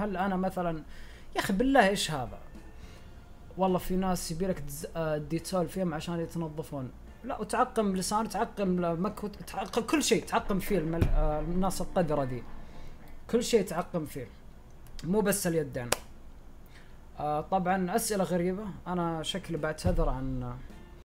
هل انا مثلا يا اخي بالله ايش هذا؟ والله في ناس يبيلك ديتول فيهم عشان يتنظفون، لا وتعقم لسان، تعقم مكوت، تعقم كل شيء، تعقم فيه الناس القذرة دي كل شيء تعقم فيه، مو بس اليدين. طبعا اسئلة غريبة، انا شكلي بعتذر عن